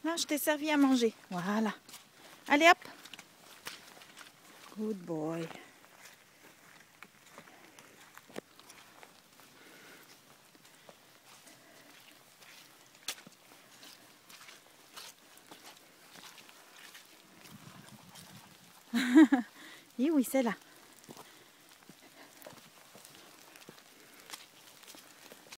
Non, je t'ai servi à manger. Voilà. Allez, hop. Good boy. Et oui, c'est là.